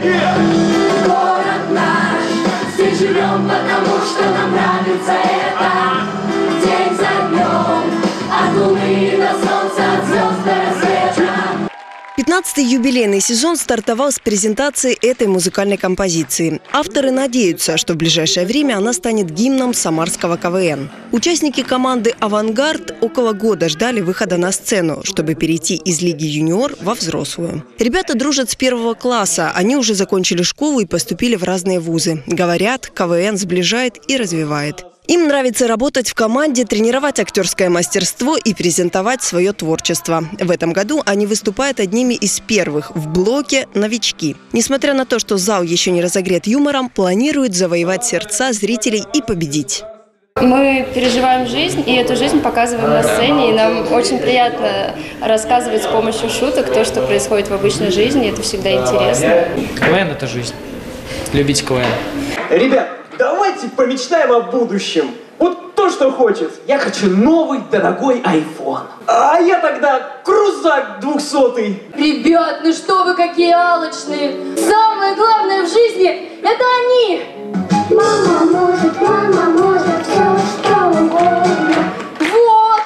Город наш, здесь живем, потому что нам нравится это. День за днем, от луны до солнца, от звезд до рассвета. 15-й юбилейный сезон стартовал с презентации этой музыкальной композиции. Авторы надеются, что в ближайшее время она станет гимном самарского КВН. Участники команды «Авангард» около года ждали выхода на сцену, чтобы перейти из Лиги юниор во взрослую. Ребята дружат с 1 класса, они уже закончили школу и поступили в разные вузы. Говорят, КВН сближает и развивает. Им нравится работать в команде, тренировать актерское мастерство и презентовать свое творчество. В этом году они выступают одними из первых в блоке «Новички». Несмотря на то, что зал еще не разогрет юмором, планируют завоевать сердца зрителей и победить. Мы переживаем жизнь, и эту жизнь показываем на сцене, и нам очень приятно рассказывать с помощью шуток то, что происходит в обычной жизни, это всегда интересно. КВН – это жизнь. Любите КВН. Ребят, давайте помечтаем о будущем. Вот то, что хочет. Я хочу новый дорогой iPhone. А я тогда крузак 200-й. Ребят, ну что вы какие алчные. Самое главное в жизни – это они. Мама может все, что угодно. Вот.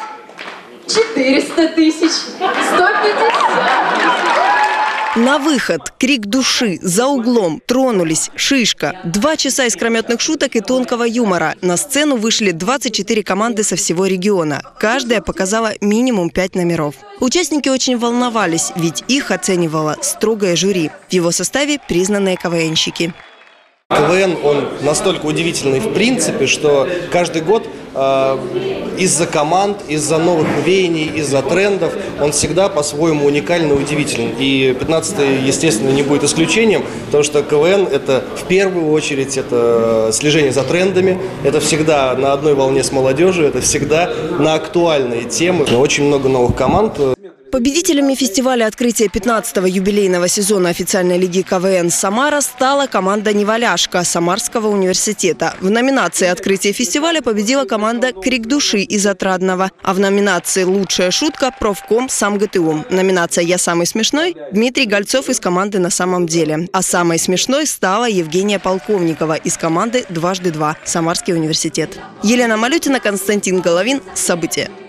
400 тысяч. 150 тысяч. На выход, крик души, за углом, тронулись, шишка. 2 часа искрометных шуток и тонкого юмора. На сцену вышли 24 команды со всего региона. Каждая показала минимум 5 номеров. Участники очень волновались, ведь их оценивало строгое жюри. В его составе признанные КВНщики. КВН, он настолько удивительный в принципе, что каждый год из-за команд, из-за новых веяний, из-за трендов он всегда по-своему уникальный и удивителен. И 15-й, естественно, не будет исключением, потому что КВН – это в первую очередь это слежение за трендами, это всегда на одной волне с молодежью, это всегда на актуальные темы. Очень много новых команд. Победителями фестиваля открытия 15-го юбилейного сезона официальной лиги КВН «Самара» стала команда «Неваляшка» Самарского университета. В номинации открытия фестиваля победила команда «Крик души» из Отрадного. А в номинации «Лучшая шутка» профком СамГТУ. Номинация «Я самый смешной» Дмитрий Гольцов из команды «На самом деле». А самой смешной стала Евгения Полковникова из команды «Дважды два» Самарский университет. Елена Малютина, Константин Головин. События.